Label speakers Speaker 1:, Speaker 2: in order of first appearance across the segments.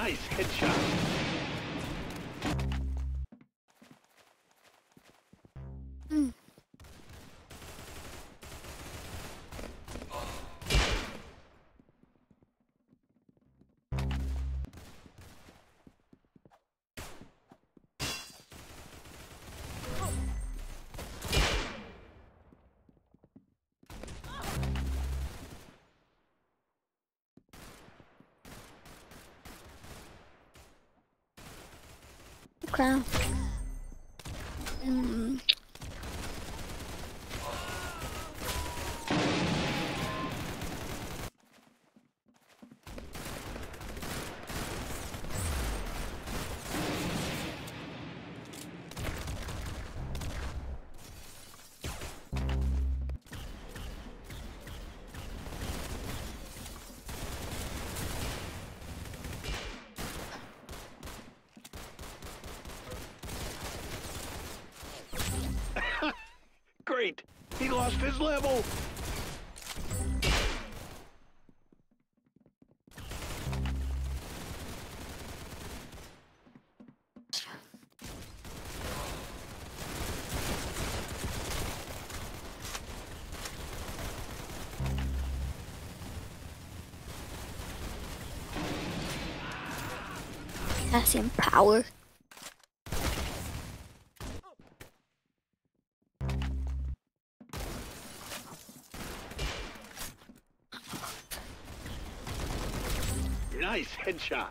Speaker 1: Nice headshot.
Speaker 2: Mm. Okay. Mm.
Speaker 1: Great. He lost his level.
Speaker 2: Potassium power.
Speaker 1: Nice headshot.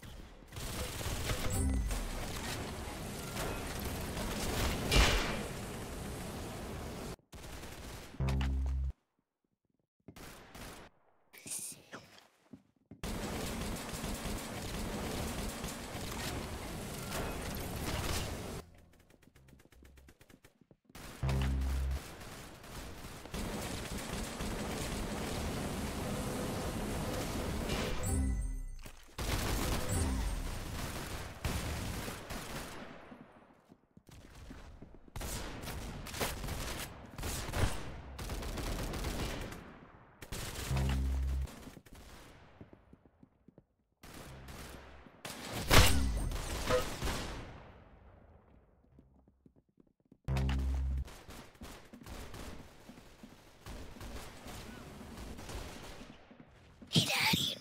Speaker 2: Hey, Daddy.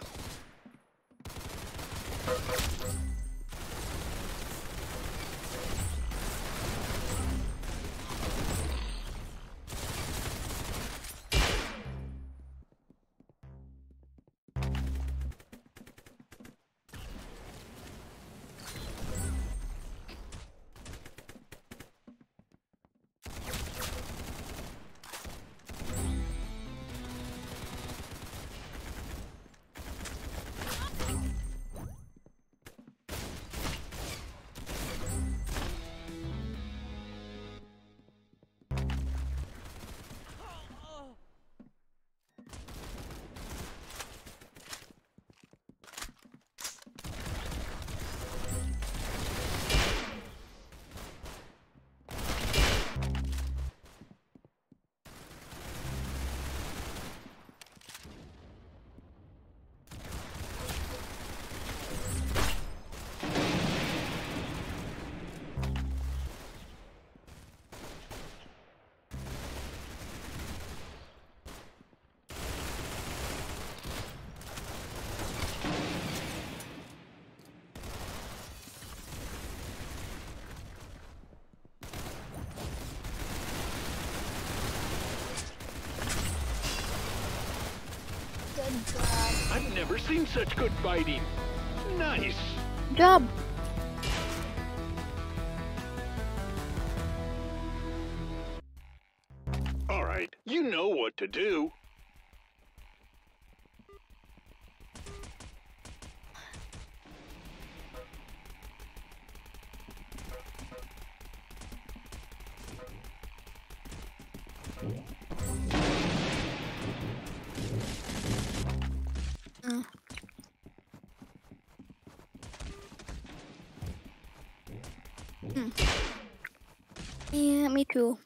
Speaker 2: Good job.
Speaker 1: I've never seen such good fighting. Nice.
Speaker 2: Good job.
Speaker 1: All right, you know what to do.
Speaker 2: Yeah, me too.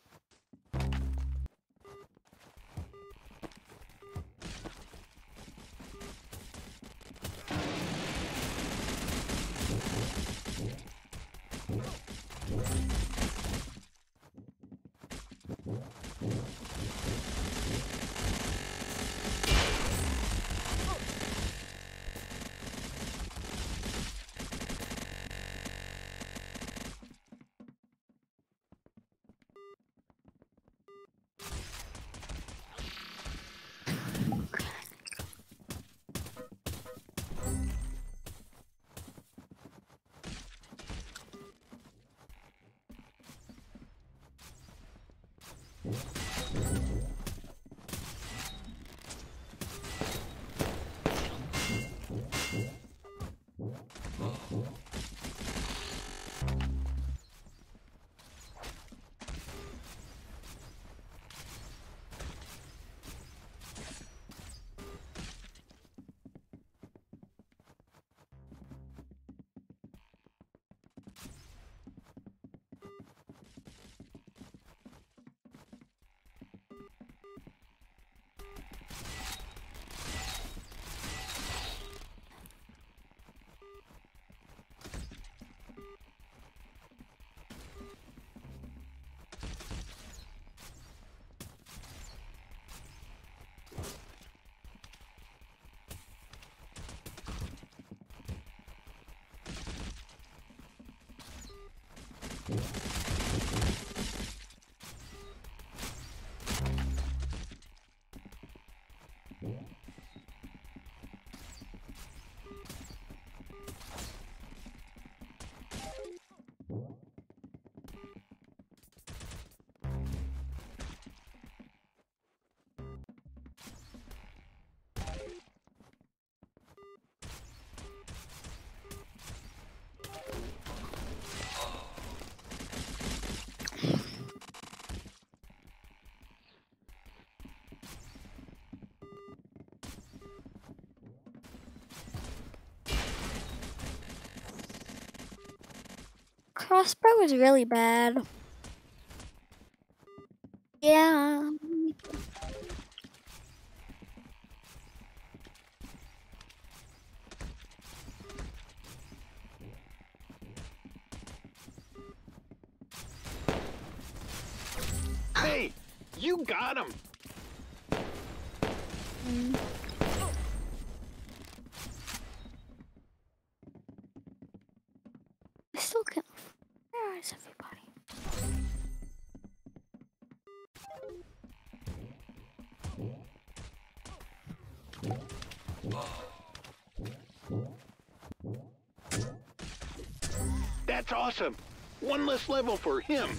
Speaker 2: Crossbow is really bad. Yeah.
Speaker 1: Hey, you got him.
Speaker 2: I still can't. Where is everybody?
Speaker 1: That's awesome. One less level for him.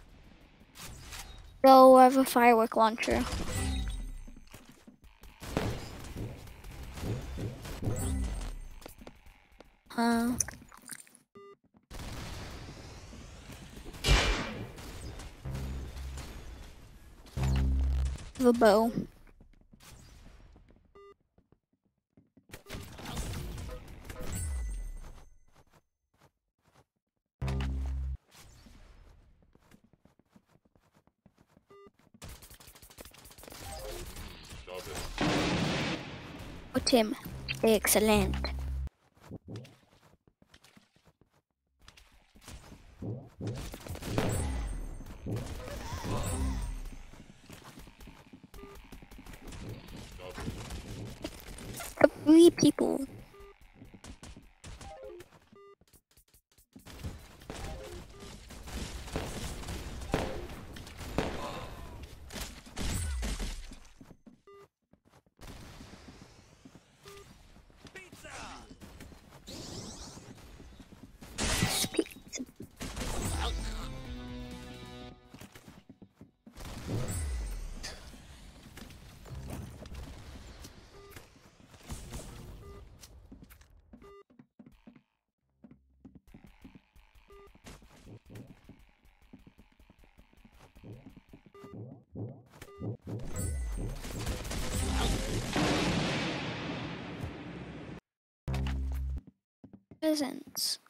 Speaker 2: So I have a firework launcher. Huh. The bow. Oh, Tim. Excellent. Three people. Presents.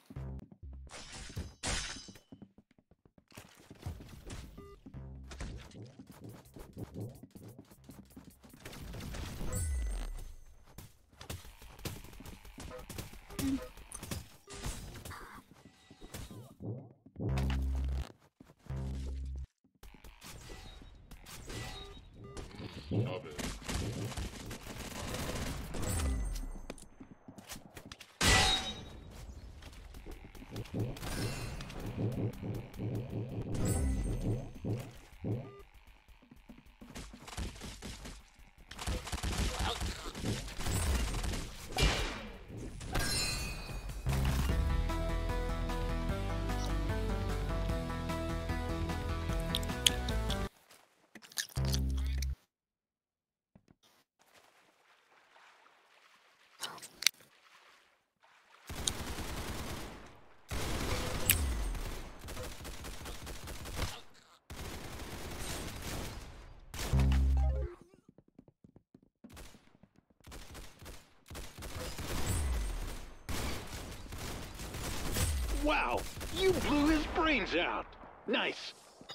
Speaker 1: Wow, you blew his brains out. Nice.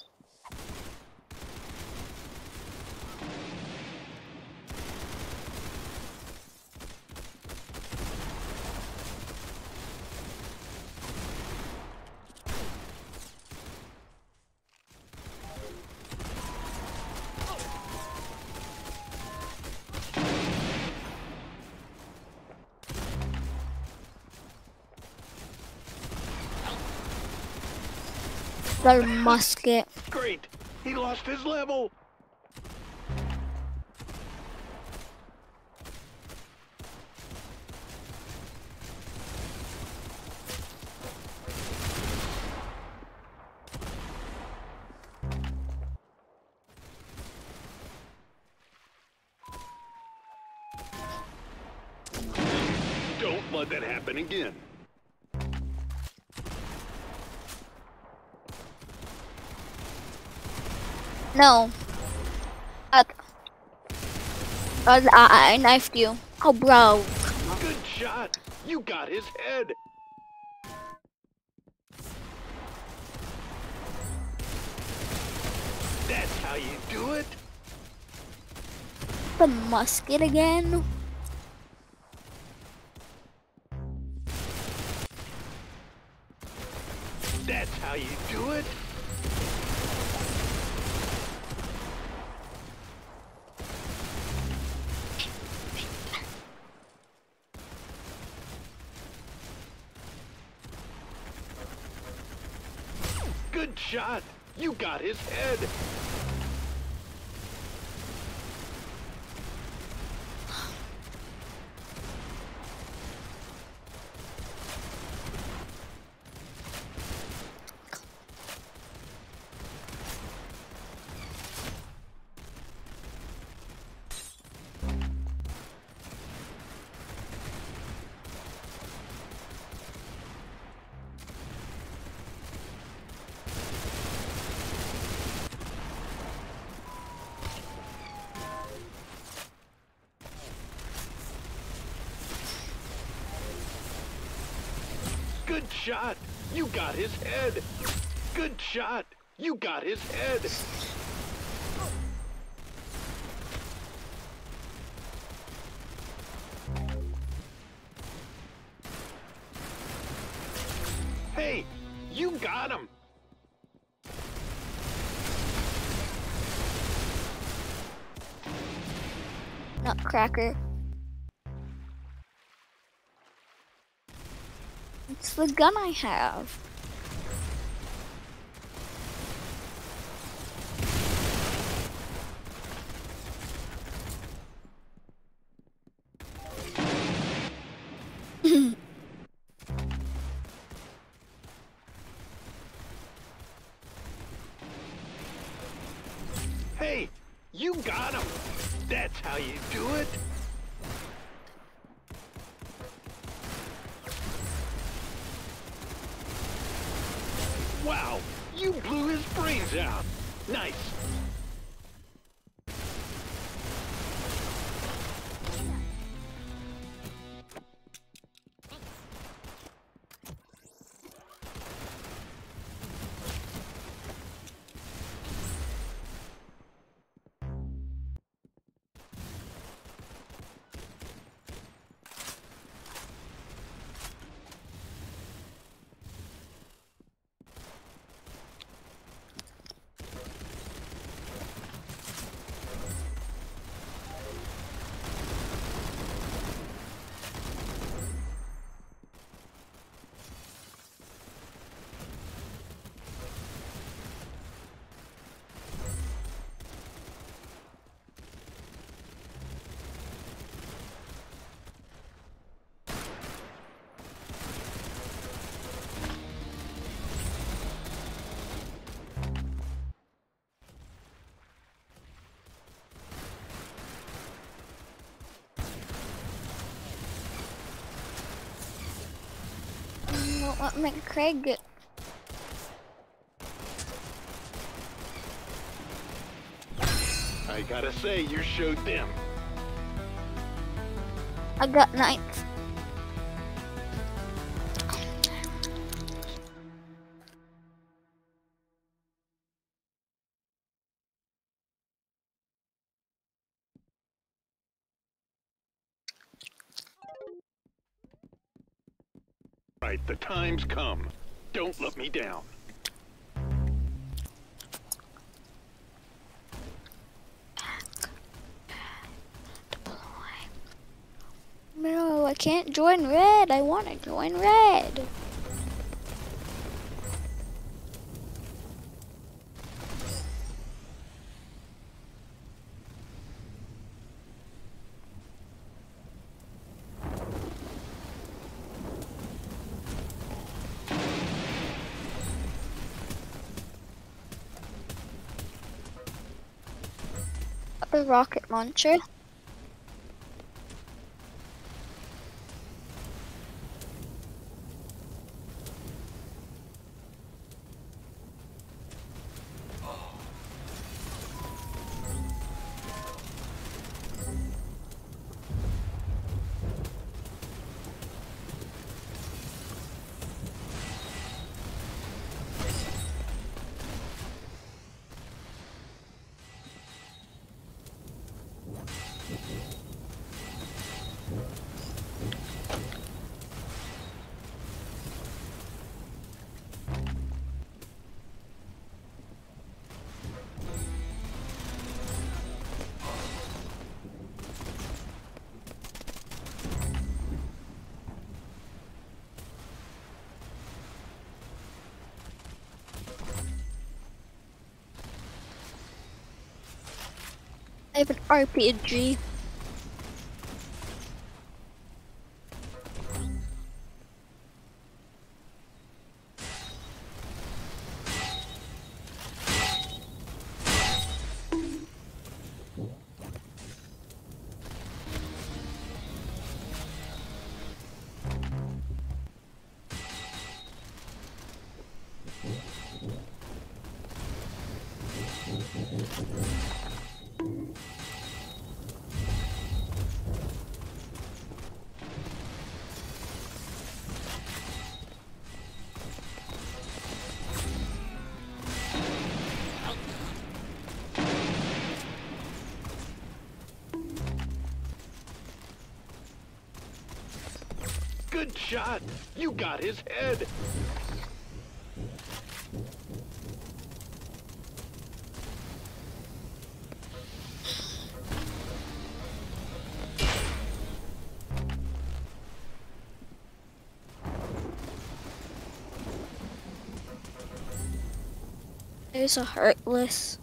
Speaker 2: Got a musket.
Speaker 1: Great. He lost his level. Don't let that happen again.
Speaker 2: No. I knifed you. Oh, bro.
Speaker 1: Good shot. You got his head. That's how you do it.
Speaker 2: The musket again.
Speaker 1: That's how you do it. Good shot. You got his head. Good shot. You got his head. Good shot. You got his head. Hey, you got him.
Speaker 2: Nutcracker. It's the gun I have.
Speaker 1: Hey, you got him. That's how you do it. Wow, you blew his brains out. Nice.
Speaker 2: What make Craig get?
Speaker 1: I gotta say, you showed them.
Speaker 2: I got ninth.
Speaker 1: Right, the time's come. Don't let me down.
Speaker 2: No, I can't join red. I want to join red. The rocket launcher. I have an RPG.
Speaker 1: Good shot. You got his head.
Speaker 2: There's a Heartless.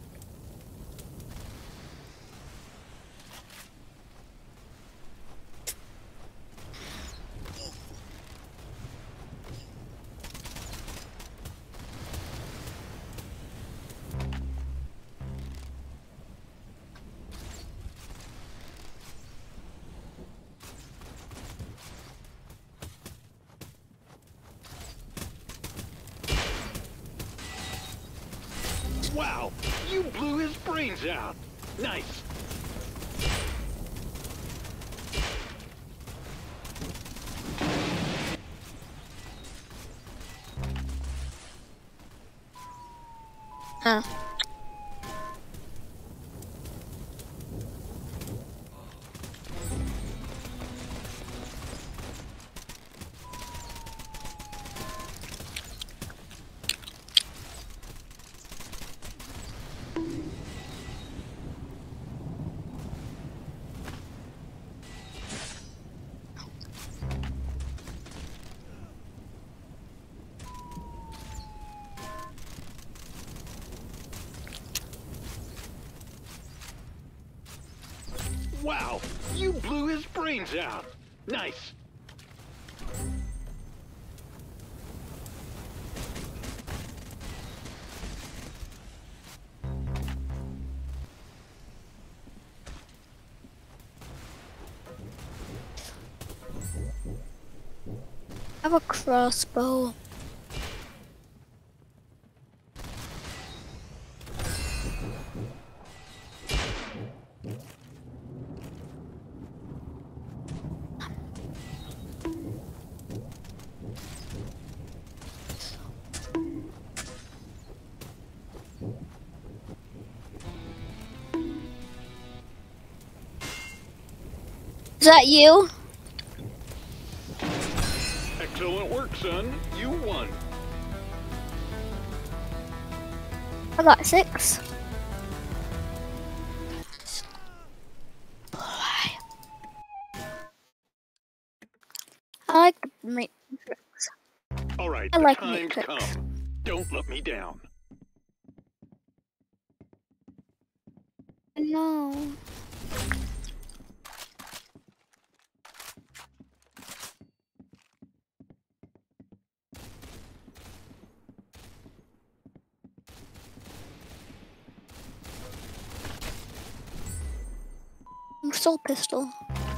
Speaker 1: Wow, you blew his brains out. Nice.
Speaker 2: Huh.
Speaker 1: Wow, you blew his brains out. Nice.
Speaker 2: I have a crossbow. Is that you?
Speaker 1: Excellent work, son. You won.
Speaker 2: I got 6. I like the Matrix.
Speaker 1: All right,
Speaker 2: I
Speaker 1: the
Speaker 2: like
Speaker 1: time's
Speaker 2: Matrix.
Speaker 1: come. Don't let me down.
Speaker 2: No. Soul pistol.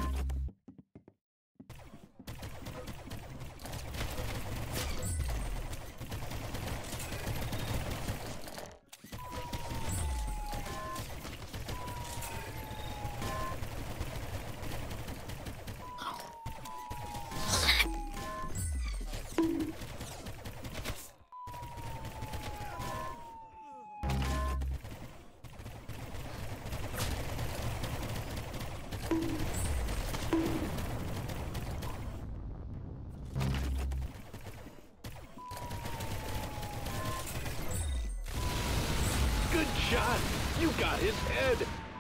Speaker 1: Good shot. You got his head.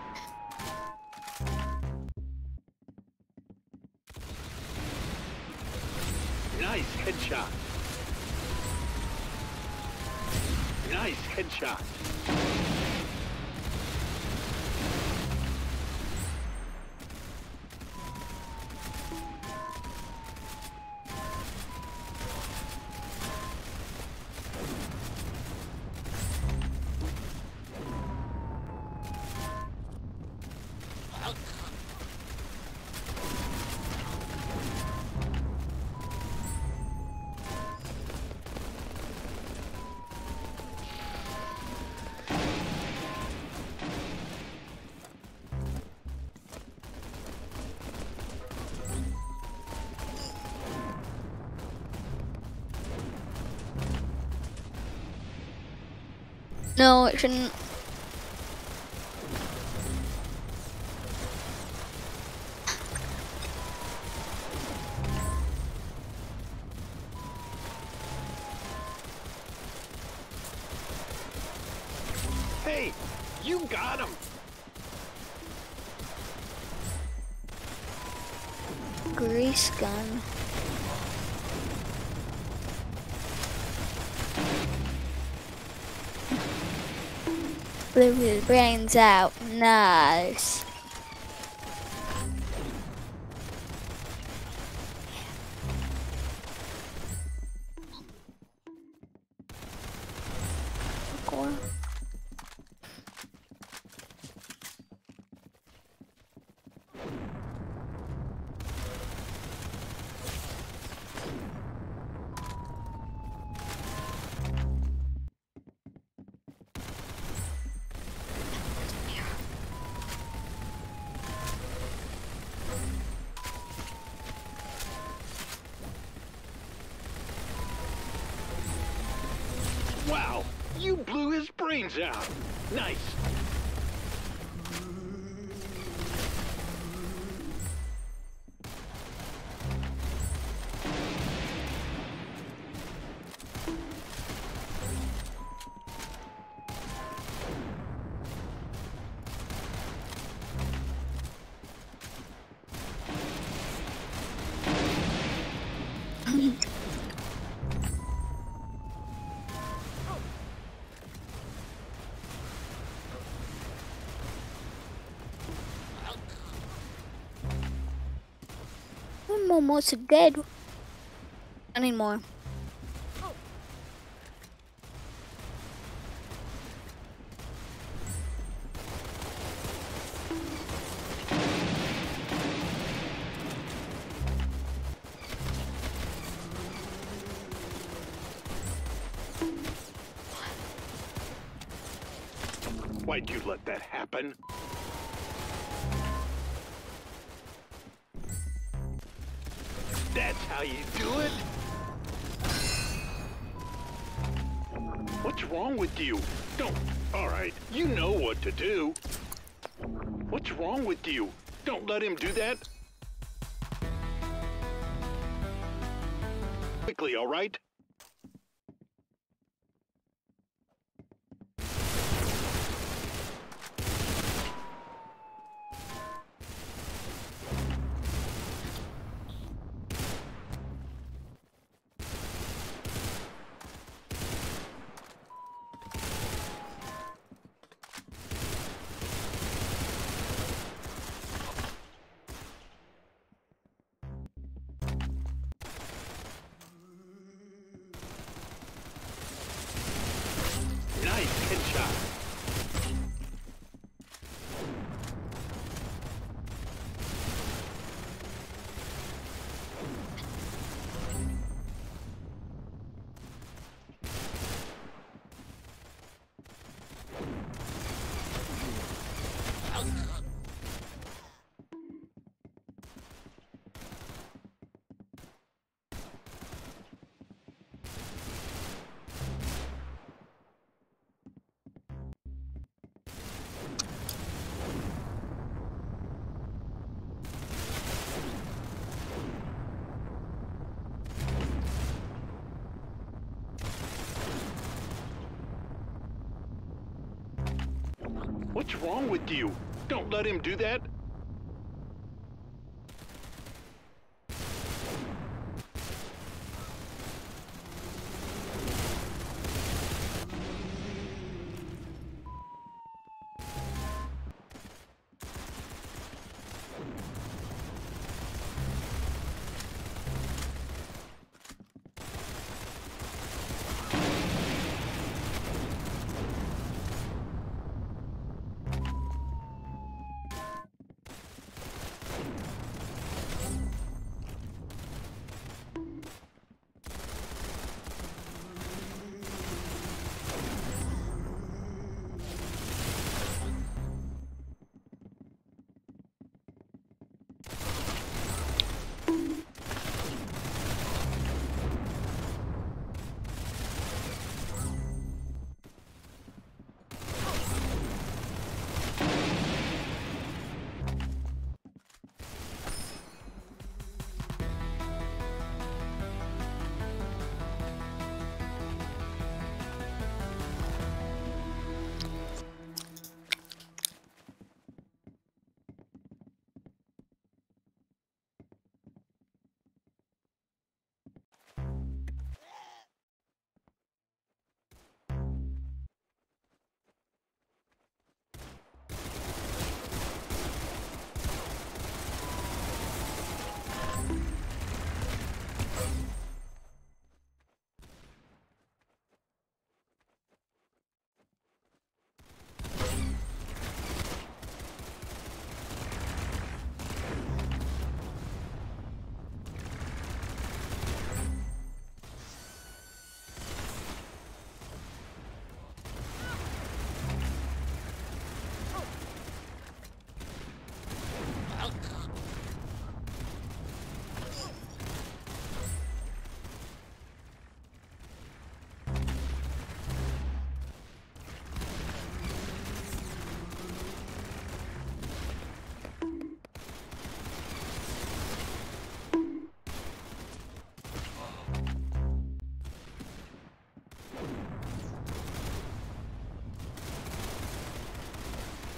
Speaker 1: Nice headshot. Nice headshot.
Speaker 2: No, it shouldn't.
Speaker 1: Hey, you got him.
Speaker 2: Grease gun. Blew his brains out. Nice. Cool.
Speaker 1: Wow, you blew his brains out. Nice.
Speaker 2: I'm almost dead. I need more.
Speaker 1: Why'd you let that happen? That's how you do it? What's wrong with you? Don't... Alright, you know what to do. What's wrong with you? Don't let him do that. quickly, all right? Nice headshot. What's wrong with you? Don't let him do that.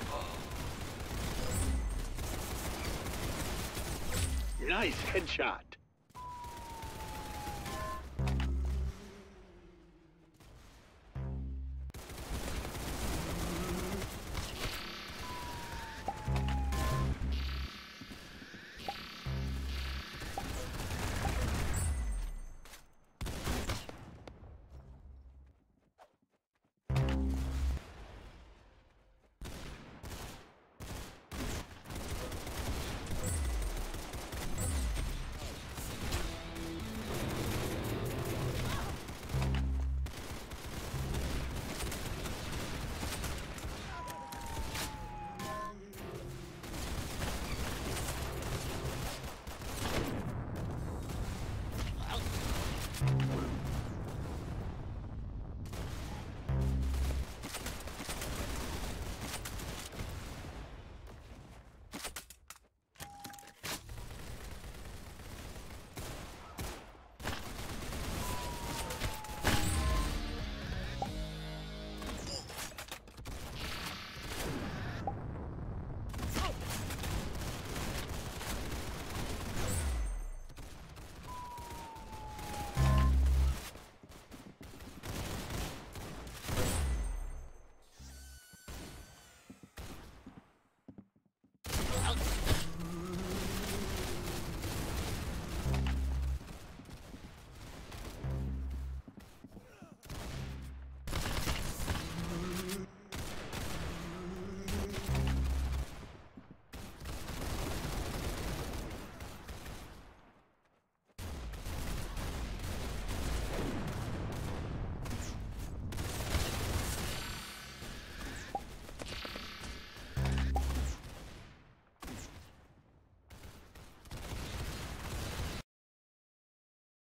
Speaker 1: Nice headshot.